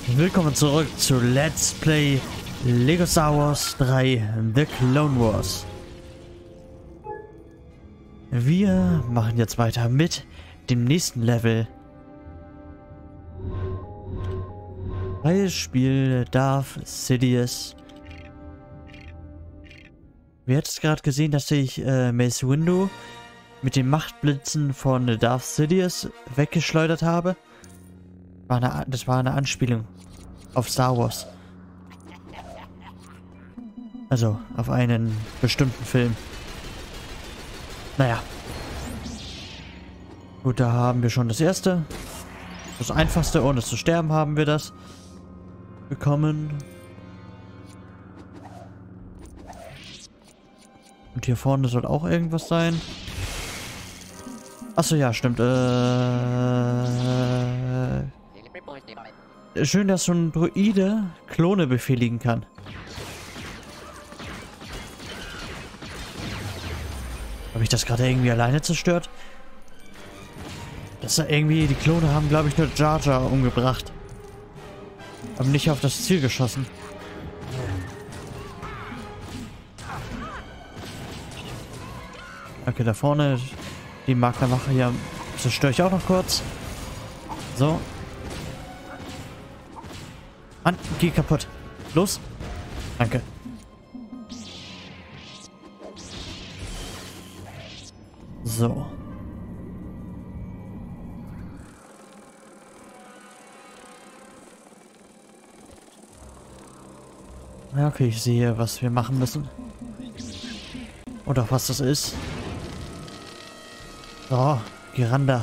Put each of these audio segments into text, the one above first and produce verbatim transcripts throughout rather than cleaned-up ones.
Willkommen zurück zu Let's Play Lego Star Wars drei The Clone Wars. Wir machen jetzt weiter mit dem nächsten Level. Freies Spiel Darth Sidious. Wer hat es gerade gesehen, dass ich äh, Mace Windu mit den Machtblitzen von Darth Sidious weggeschleudert habe? War eine, das war eine Anspielung auf Star Wars. Also auf einen bestimmten Film. Naja. Gut, da haben wir schon das erste. Das einfachste, ohne zu sterben, haben wir das bekommen. Und hier vorne soll auch irgendwas sein. Achso, ja, stimmt. Äh... Schön, dass so ein Droide Klone befehligen kann. Habe ich das gerade irgendwie alleine zerstört? Das ist irgendwie, die Klone haben, glaube ich, nur Jar Jar umgebracht. Haben nicht auf das Ziel geschossen. Okay, da vorne die Magna-Wache hier zerstöre ich auch noch kurz. So. Mann, geh kaputt. Los. Danke. So. Ja, okay, ich sehe, was wir machen müssen. Oder was das ist. So, Giranda.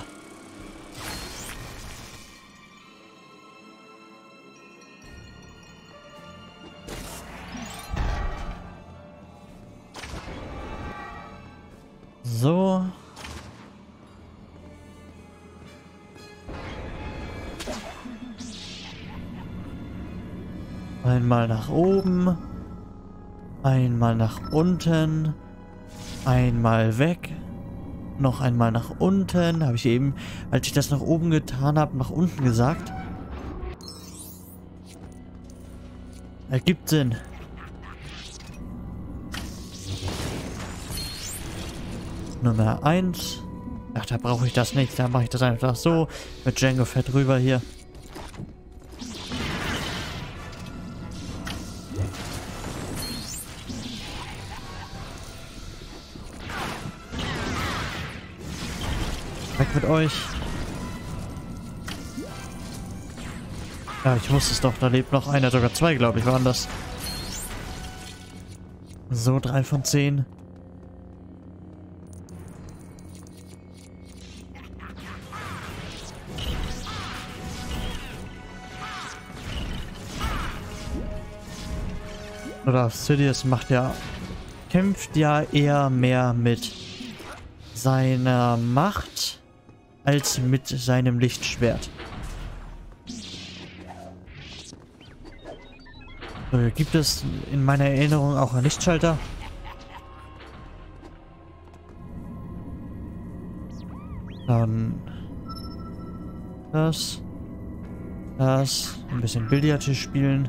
So. Einmal nach oben. Einmal nach unten. Einmal weg. Noch einmal nach unten. Habe ich eben, als ich das nach oben getan habe, nach unten gesagt. Ergibt Sinn. Nummer eins. Ach, da brauche ich das nicht. Da mache ich das einfach so. Mit Jango Fett rüber hier. Weg mit euch. Ja, ich wusste es doch. Da lebt noch einer. Sogar zwei, glaube ich, waren das. So, drei von zehn. Oder Sidious macht ja, kämpft ja eher mehr mit seiner Macht als mit seinem Lichtschwert. So, gibt es in meiner Erinnerung auch einen Lichtschalter? Dann das, das, ein bisschen Billardtisch spielen.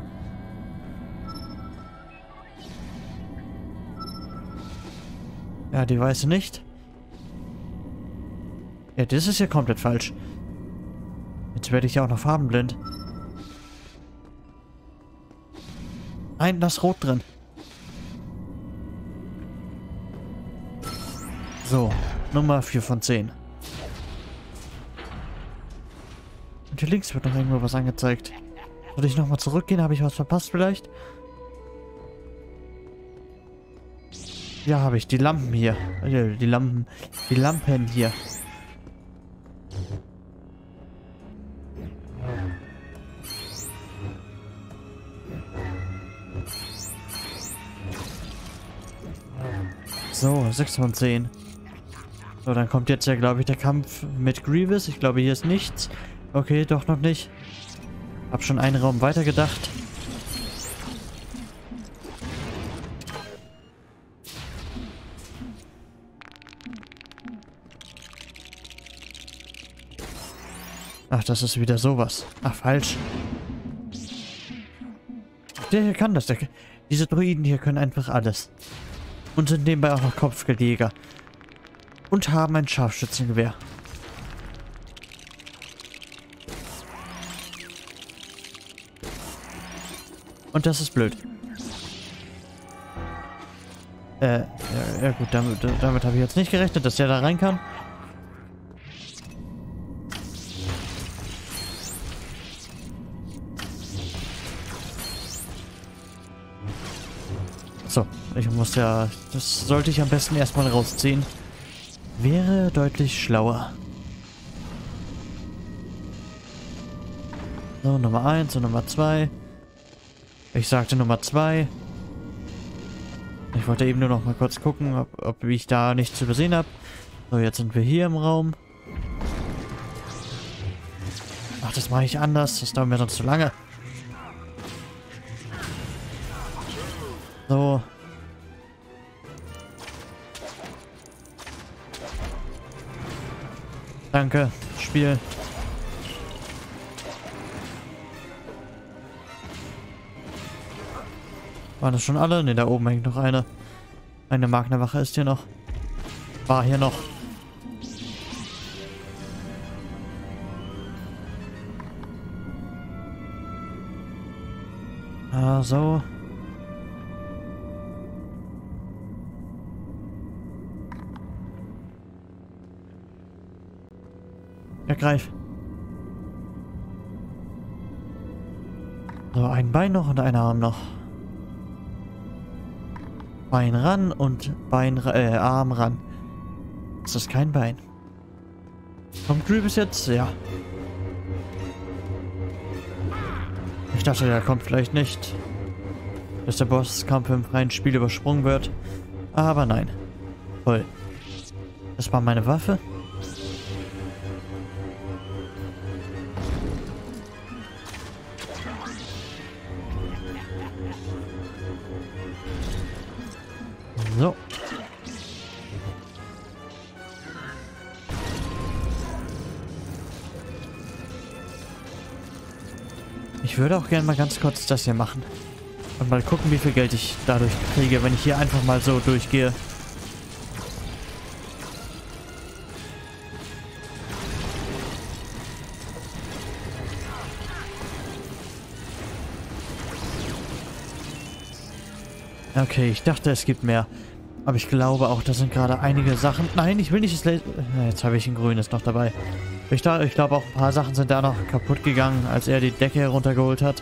Ja, die weiße nicht. Ja, das ist ja komplett falsch. Jetzt werde ich ja auch noch farbenblind. Nein, da ist Rot drin. So, Nummer vier von zehn. Und hier links wird noch irgendwo was angezeigt. Soll ich nochmal zurückgehen? Habe ich was verpasst vielleicht? Ja, habe ich. Die Lampen hier. Die Lampen. Die Lampen hier. So, sechs von zehn. So, dann kommt jetzt ja, glaube ich, der Kampf mit Grievous. Ich glaube, hier ist nichts. Okay, doch noch nicht. Hab schon einen Raum weiter gedacht. Ach, das ist wieder sowas. Ach, falsch. der hier kann das. Der, diese Druiden hier können einfach alles. Und sind nebenbei auch noch Kopfgeldjäger. Und haben ein Scharfschützengewehr. Und das ist blöd. Äh, ja, ja gut, damit, damit habe ich jetzt nicht gerechnet, dass der da rein kann. So, ich muss ja... Das sollte ich am besten erstmal rausziehen. Wäre deutlich schlauer. So, Nummer eins und Nummer zwei. Ich sagte Nummer zwei. Ich wollte eben nur noch mal kurz gucken, ob, ob ich da nichts übersehen habe. So, jetzt sind wir hier im Raum. Ach, das mache ich anders. Das dauert mir sonst zu lange. So. Danke, Spiel. Waren das schon alle? Ne, da oben hängt noch eine. Eine Magnerwache ist hier noch. War hier noch. Ah, so. Ergreif. So, ein Bein noch und ein Arm noch. Bein ran und Bein, äh, Arm ran. Das ist kein Bein. Kommt Grievous jetzt? Ja. Ich dachte, der kommt vielleicht nicht. Dass der Bosskampf im freien Spiel übersprungen wird. Aber nein. Toll. Das war meine Waffe. So. Ich würde auch gerne mal ganz kurz das hier machen. Und mal gucken, wie viel Geld ich dadurch kriege, wenn ich hier einfach mal so durchgehe. Okay, ich dachte, es gibt mehr. Aber ich glaube auch, da sind gerade einige Sachen... Nein, ich will nicht das... Le Jetzt habe ich ein grünes noch dabei. Ich, da, ich glaube auch, ein paar Sachen sind da noch kaputt gegangen, als er die Decke heruntergeholt hat.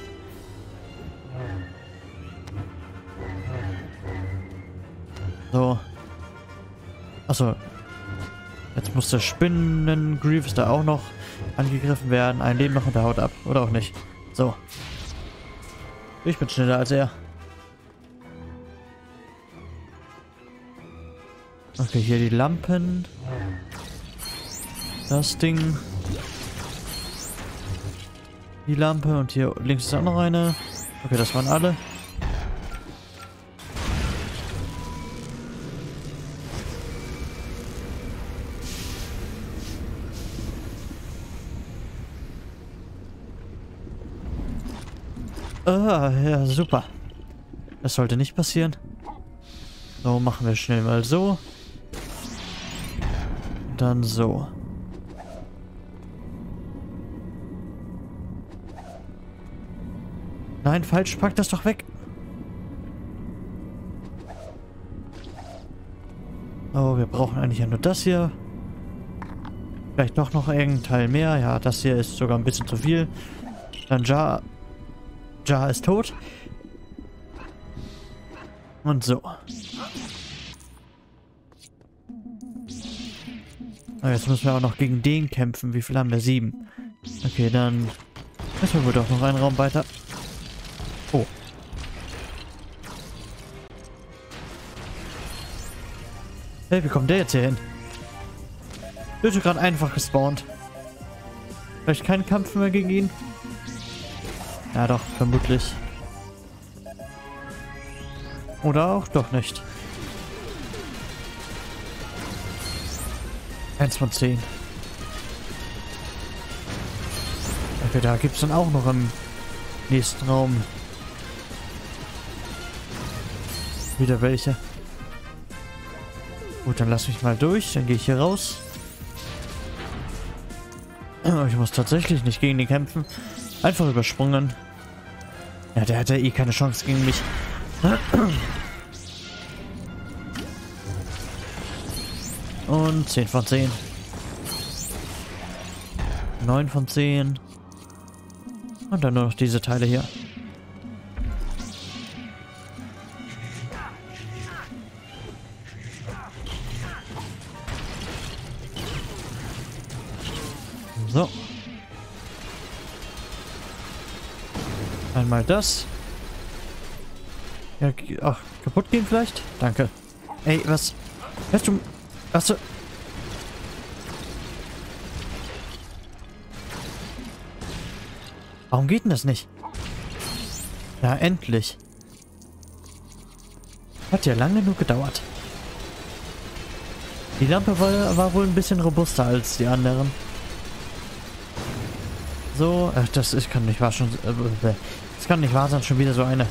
So. Achso. Jetzt muss der Spinnen-Grievous da auch noch angegriffen werden. Ein Leben noch und der haut ab. Oder auch nicht. So. Ich bin schneller als er. Okay, hier die Lampen. Das Ding. Die Lampe und hier links ist auch noch eine. Okay, das waren alle. Ah, ja, super. Das sollte nicht passieren. So, machen wir schnell mal so. Dann so. Nein, falsch, pack das doch weg. Oh, wir brauchen eigentlich ja nur das hier. Vielleicht doch noch irgendein Teil mehr. Ja, das hier ist sogar ein bisschen zu viel. Dann Jar. Jar ist tot. Und so. Oh, jetzt müssen wir auch noch gegen den kämpfen. Wie viel haben wir? Sieben. Okay, dann müssen wir wohl doch noch einen Raum weiter. Oh. Hey, wie kommt der jetzt hier hin? Bitte gerade einfach gespawnt. Vielleicht kein Kampf mehr gegen ihn? Ja doch, vermutlich. Oder auch doch nicht. Eins von zehn. Okay, da gibt es dann auch noch im nächsten Raum Wieder welche. Gut, dann lass mich mal durch. Dann gehe ich hier raus. Ich muss tatsächlich nicht gegen die kämpfen. Einfach übersprungen. Ja, der hatte eh keine Chance gegen mich. Und zehn von zehn. neun von zehn. Und dann nur noch diese Teile hier. So. Einmal das. Ja, ach, kaputt gehen vielleicht? Danke. Ey, was? Hörst du? Was du? Warum geht denn das nicht? Ja, endlich. Hat ja lange genug gedauert. Die Lampe war, war wohl ein bisschen robuster als die anderen. So, ach, das ist, kann nicht wahr schon. Äh, das kann nicht wahr sein, schon wieder so eine.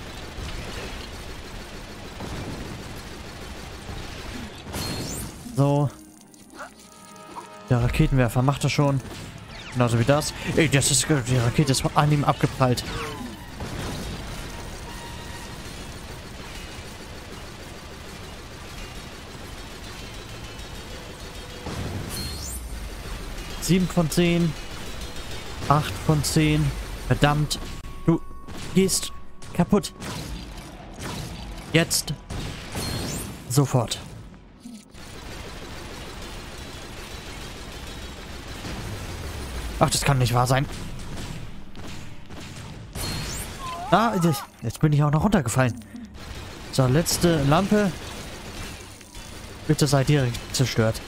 So. Der Raketenwerfer macht das schon. Genauso wie das. Ey, das ist, die Rakete ist an ihm abgeprallt. Sieben von zehn. Acht von zehn. Verdammt. Du gehst kaputt. Jetzt. Sofort. Ach, das kann nicht wahr sein. Ah, jetzt bin ich auch noch runtergefallen. So, letzte Lampe. Bitte sei direkt zerstört.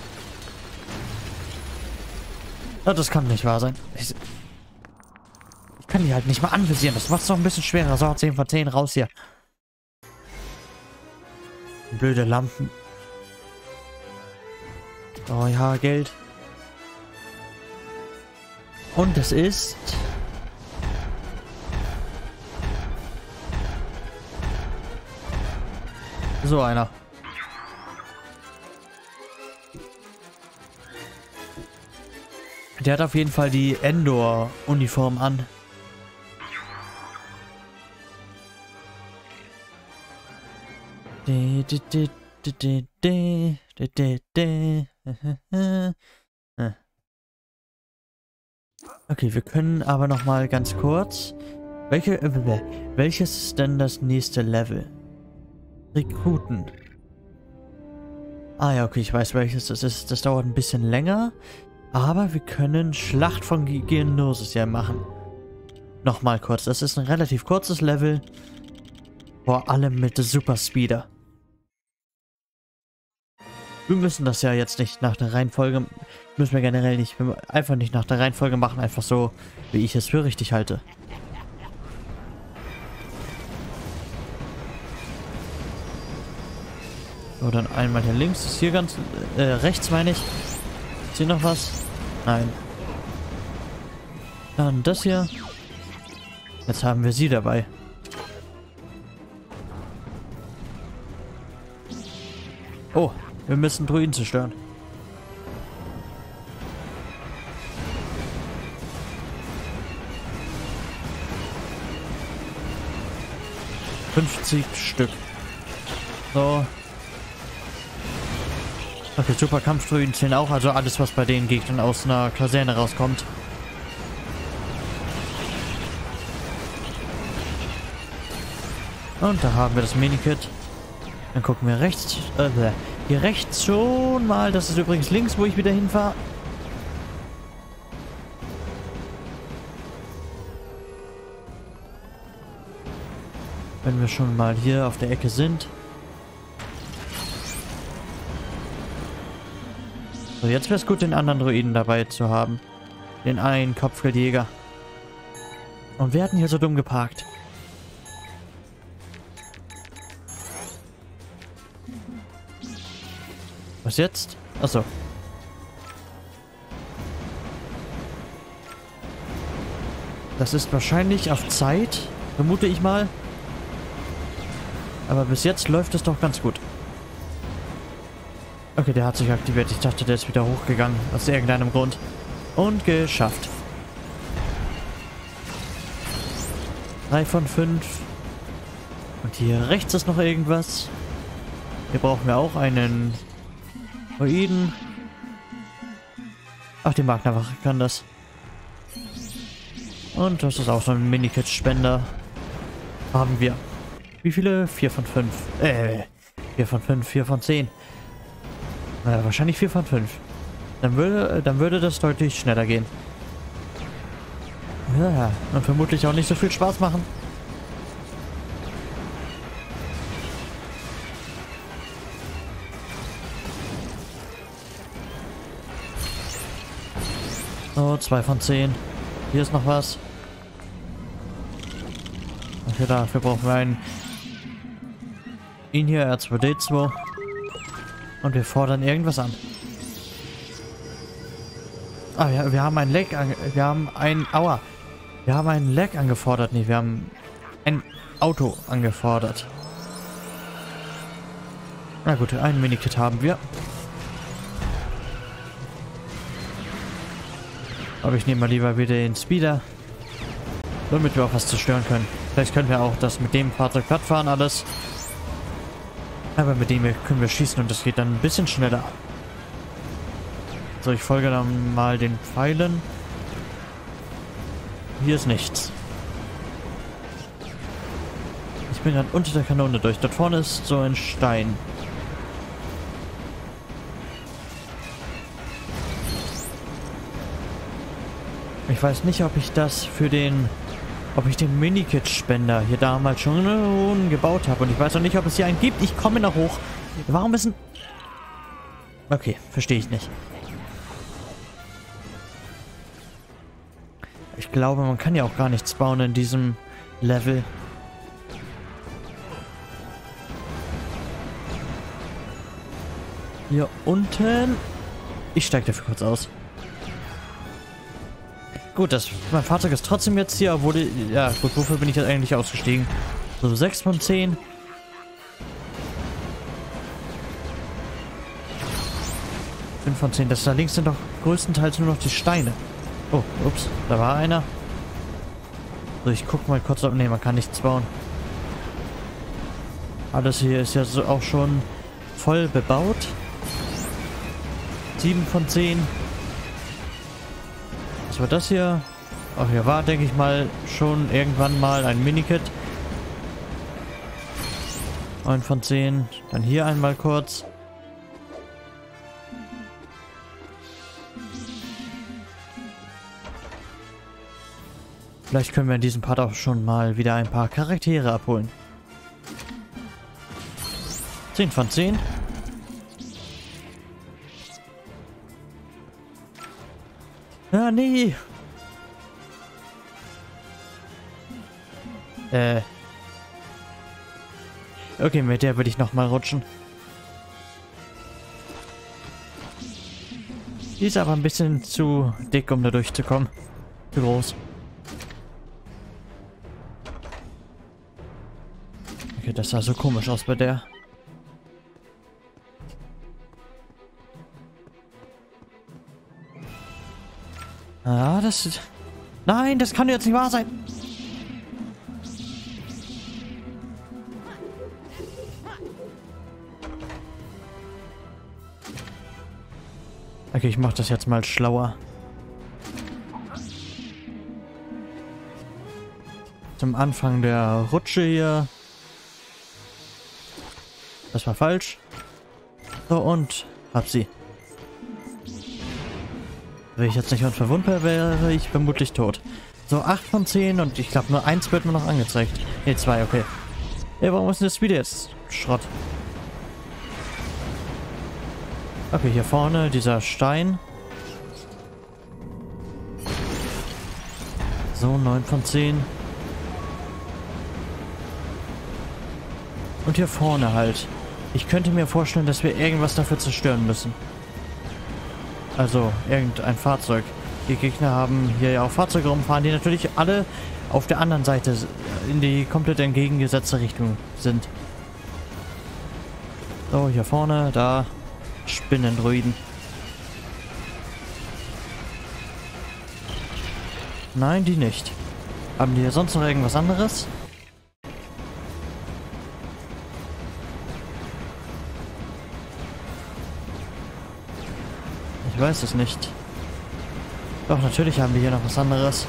Ah, das kann nicht wahr sein. Ich, ich kann die halt nicht mal anvisieren. Das macht es doch ein bisschen schwerer. So, zehn von zehn raus hier. Blöde Lampen. Oh ja, Geld. Und es ist... so einer. Der hat auf jeden Fall die Endor-Uniform an. Okay, wir können aber noch mal ganz kurz. Welche, äh, welches ist denn das nächste Level? Rekruten. Ah ja, okay, ich weiß welches das ist. Das dauert ein bisschen länger. Aber wir können Schlacht von Geonosis ja machen. Nochmal kurz. Das ist ein relativ kurzes Level. Vor allem mit Super Speeder. Wir müssen das ja jetzt nicht nach der Reihenfolge... Müssen wir generell nicht... Einfach nicht nach der Reihenfolge machen. Einfach so, wie ich es für richtig halte. So, dann einmal hier links. Ist hier ganz... Äh, rechts meine ich. Ist hier noch was? Nein. Dann das hier. Jetzt haben wir sie dabei. Oh, wir müssen Druiden zerstören. fünfzig Stück. So. Okay, super Kampfdruiden zählen auch, also alles, was bei den Gegnern aus einer Kaserne rauskommt. Und da haben wir das Minikit. Dann gucken wir rechts, äh, hier rechts schon mal. Das ist übrigens links, wo ich wieder hinfahre. Wenn wir schon mal hier auf der Ecke sind. So, jetzt wäre es gut, den anderen Druiden dabei zu haben. Den einen Kopfgeldjäger. Und wir hatten hier so dumm geparkt. Was jetzt? Achso. Das ist wahrscheinlich auf Zeit, vermute ich mal. Aber bis jetzt läuft es doch ganz gut. Okay, der hat sich aktiviert. Ich dachte, der ist wieder hochgegangen. Aus irgendeinem Grund. Und geschafft. drei von fünf. Und hier rechts ist noch irgendwas. Hier brauchen wir auch einen Druiden. Ach, die Magnawache kann das. Und das ist auch so ein Minikit-Spender. Haben wir. Wie viele? vier von fünf. Äh, vier von fünf, vier von zehn. Naja, wahrscheinlich vier von fünf. Dann würde, dann würde das deutlich schneller gehen. Ja, und vermutlich auch nicht so viel Spaß machen. So, zwei von zehn. Hier ist noch was. Okay, dafür brauchen wir einen ihn hier, R zwei D zwei. Und wir fordern irgendwas an. Ah, ja, wir haben ein Lag ange... Wir haben ein... Aua. Wir haben ein Lag angefordert. Nee, wir haben ein Auto angefordert. Na gut, ein Minikit haben wir. Aber ich nehme mal lieber wieder den Speeder. Damit wir auch was zerstören können. Vielleicht können wir auch das mit dem Fahrzeug platt fahren, alles. Aber mit dem können wir schießen und das geht dann ein bisschen schneller. So, ich folge dann mal den Pfeilen. Hier ist nichts. Ich bin gerade unter der Kanone durch. Dort vorne ist so ein Stein. Ich weiß nicht, ob ich das für den... Ob ich den Minikit-Spender hier damals schon gebaut habe. Und ich weiß auch nicht, ob es hier einen gibt. Ich komme noch hoch. Warum ist ein... Okay, verstehe ich nicht. Ich glaube, man kann ja auch gar nichts bauen in diesem Level. Hier unten... Ich steige dafür kurz aus. Gut, das, mein Fahrzeug ist trotzdem jetzt hier, obwohl... Die, ja, gut, wofür bin ich jetzt eigentlich ausgestiegen? So, sechs von zehn. fünf von zehn. Das da links sind doch größtenteils nur noch die Steine. Oh, ups, da war einer. So, ich guck mal kurz, ob... Ne, man kann nichts bauen. Alles hier ist ja so auch schon voll bebaut. sieben von zehn. Was war das hier? Ach, hier war, denke ich mal, schon irgendwann mal ein Minikit. neun von zehn. Dann hier einmal kurz. Vielleicht können wir in diesem Part auch schon mal wieder ein paar Charaktere abholen. zehn von zehn. Ah, nee. Äh. Okay, mit der würde ich noch mal rutschen. Die ist aber ein bisschen zu dick, um da durchzukommen. Zu groß. Okay, das sah so komisch aus bei der. Ah, das ist... Nein, das kann jetzt nicht wahr sein. Okay, ich mache das jetzt mal schlauer. Zum Anfang der Rutsche hier. Das war falsch. So, und hab sie. Wenn ich jetzt nicht unverwundbar wäre, ich vermutlich tot. So, acht von zehn und ich glaube nur eins wird mir noch angezeigt. Ne, zwei, okay. Ja, warum ist denn das Video jetzt Schrott? Okay, hier vorne dieser Stein. So, neun von zehn. Und hier vorne halt. Ich könnte mir vorstellen, dass wir irgendwas dafür zerstören müssen. Also, irgendein Fahrzeug. Die Gegner haben hier ja auch Fahrzeuge rumfahren, die natürlich alle auf der anderen Seite in die komplett entgegengesetzte Richtung sind. So, hier vorne, da. Spinnendruiden. Nein, die nicht. Haben die hier sonst noch irgendwas anderes? Ich weiß es nicht. Doch, natürlich haben wir hier noch was anderes.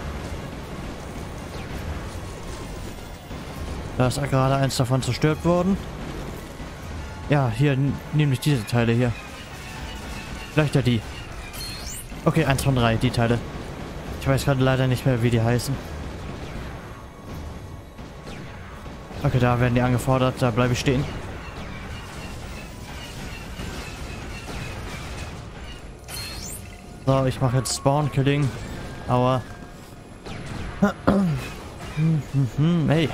Da ist gerade eins davon zerstört worden. Ja, hier, nämlich diese Teile hier. Vielleicht ja die. Okay, eins von drei, die Teile. Ich weiß gerade leider nicht mehr, wie die heißen. Okay, da werden die angefordert, da bleibe ich stehen. So, ich mache jetzt Spawn-Killing. Aua. Hey.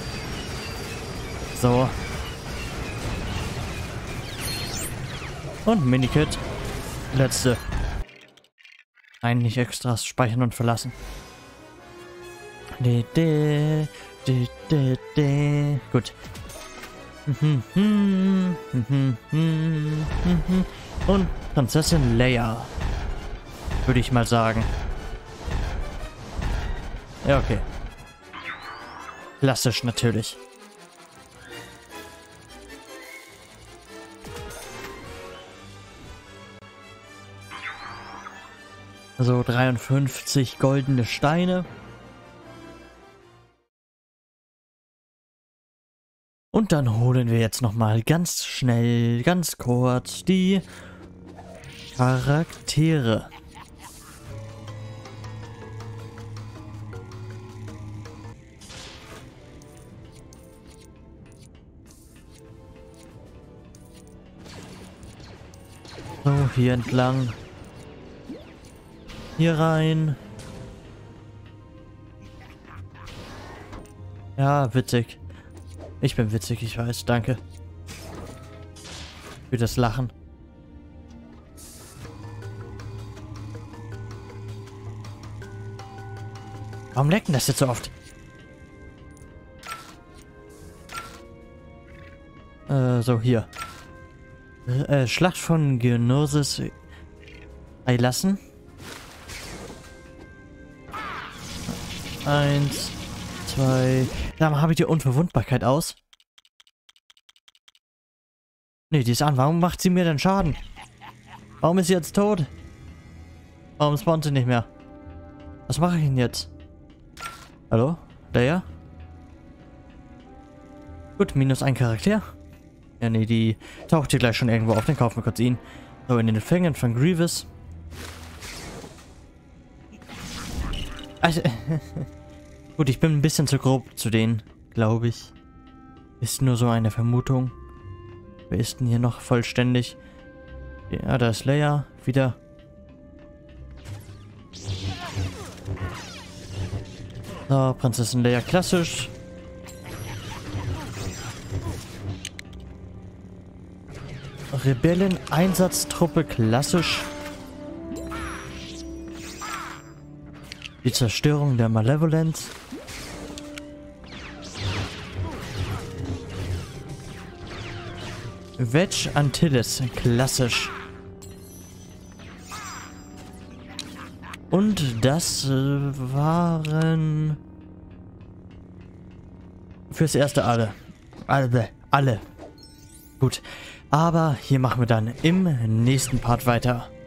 So. Und Minikit. Letzte. Nein, nicht Extras. Speichern und verlassen. De, de, de, de, de. Gut. Und Prinzessin Leia. Würde ich mal sagen. Ja, okay. Klassisch natürlich. So, dreiundfünfzig goldene Steine. Und dann holen wir jetzt nochmal ganz schnell, ganz kurz die Charaktere. So, hier entlang. Hier rein. Ja, witzig. Ich bin witzig, ich weiß. Danke. Für das Lachen. Warum leckt denn das jetzt so oft? Äh, so, hier. Äh, Schlacht von Geonosis Eilassen. Eins, zwei. Da habe ich die Unverwundbarkeit aus. Nee, die ist an. Warum macht sie mir denn Schaden? Warum ist sie jetzt tot? Warum spawnt sie nicht mehr? Was mache ich denn jetzt? Hallo? Leia? Gut, minus ein Charakter. Ja, nee, die taucht hier gleich schon irgendwo auf. Den kaufen wir kurz ihn. So, in den Fängen von Grievous. Also, gut, ich bin ein bisschen zu grob zu denen, glaube ich. Ist nur so eine Vermutung. Wer ist denn hier noch vollständig? Ja, da ist Leia. Wieder. So, Prinzessin Leia klassisch. Rebellen-Einsatztruppe klassisch. Die Zerstörung der Malevolence. Wedge Antilles, klassisch. Und das äh, waren fürs Erste alle. Alle, alle. Gut. Aber hier machen wir dann im nächsten Part weiter.